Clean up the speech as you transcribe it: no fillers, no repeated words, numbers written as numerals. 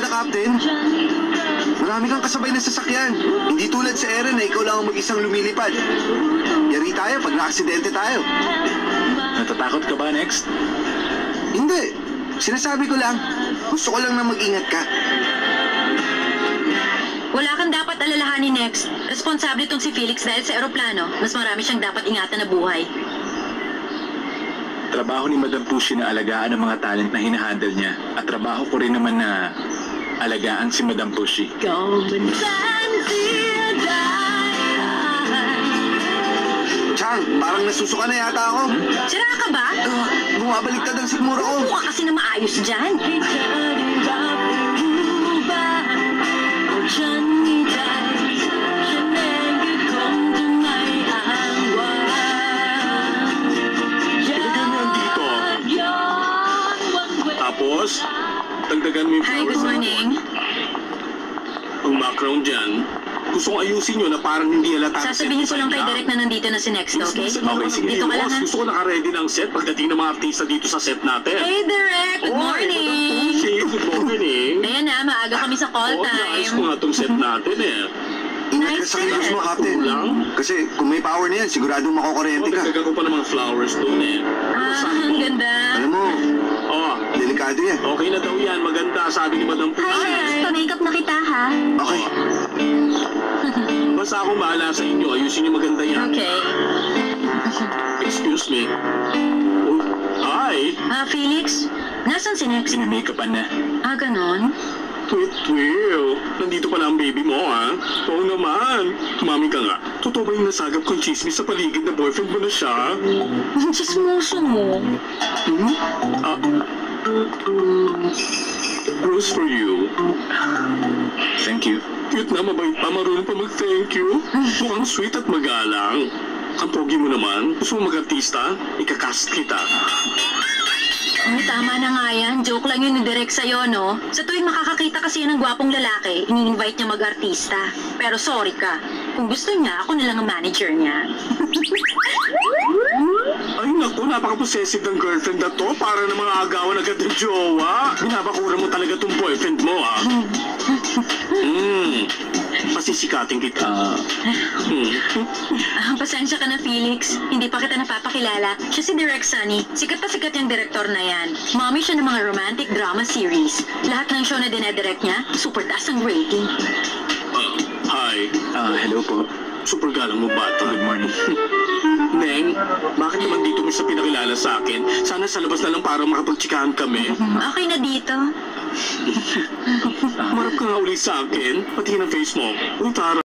barkada, Captain. Marami kang kasabay na sasakyan. Hindi tulad sa Eren na ikaw lang ang mag-isang lumilipad. Yari tayo pag na-aksidente tayo. Natatakot ka ba, Next? Hindi. Sinasabi ko lang, gusto ko lang na mag-ingat ka. Wala kang dapat alalahanin, Next. Responsable itong si Felix dahil sa eroplano. Mas marami siyang dapat ingatan na buhay. Trabaho ni Madam Pushi na alagaan ang mga talent na hinahandle niya. At trabaho ko rin naman na alagaan si Madam Pushi. Chang, parang nasusuka na yata ako. Sira ka ba? Bumabaliktad ang sikmura ko. Mukha kasi na maayos dyan. Tapos, dagdagan mo yung Hi, flowers good sa morning. Ang background dyan, gusto kong ayusin nyo na parang hindi halata. Sasabihin ko lang kay Direk na nandito na si Next, okay? Okay, sige. Dito ka lang, ha? Gusto ko naka-ready ng set pagdating ng mga artista dito sa set natin. Hey, Direk! Good morning! Good morning! Ayan na, maaga kami sa call Nice time. ko nga itong set natin eh. Ingat ka sa kilos mo, Captain. Kasi kung may power na yan, siguradong makukuryente ka. Dagdagan ko pa ng mga flowers doon eh. Ang ganda. Alam mo, Oh, delikado yan. okay na daw yan. Maganda, sabi ni Madam Pushi. Hi, pa-makeup na kita, ha? Okay. Basta ako bahala sa inyo. Ayusin niyo maganda yan. Okay. Excuse me. Oh, hi! Felix? Nasaan si Next? Pinamake-upan na. Ganon? Twil, nandito pala ang baby mo, ha? Oo naman. Tumami ka nga. Totoo ba yung nasagap kong chismis sa paligid na boyfriend mo na siya? Ang chismoso mo. Rose for you. Thank you. Cute na, mabait pa, marunong pa mag-thank you. Mukhang sweet at magalang. Ang pogi mo naman. Gusto mo mag-artista? Ikakast kita. Ay, tama na nga yan. Joke lang yun ni Direk sa'yo, no? Sa tuwing makakakita kasi yan ng gwapong lalaki, ini-invite niya mag-artista. Pero sorry ka. Kung gusto niya, ako na lang ang manager niya. Ay naku, napaka-possessive ng girlfriend na to. Para na mga agawan agad ng jowa. Binabakura mo talaga tong boyfriend mo, ha? Pasisikatin kita. Pasensya ka na, Felix. Hindi pa kita napapakilala. Siya si Direk Sunny. Sikat na sikat yung direktor na yan. Mommy siya ng mga romantic drama series. Lahat ng show na dinedirect niya, super taas ang rating. Hi. Hello po. Super galang mo bata. Good morning. Neng, bakit naman dito mo siya pinakilala sa akin? Sana sa labas na lang para makapagtsikahan kami. Okay na dito. Marap ka nga uli sa akin. Pati ng face mo. Uy, Tara.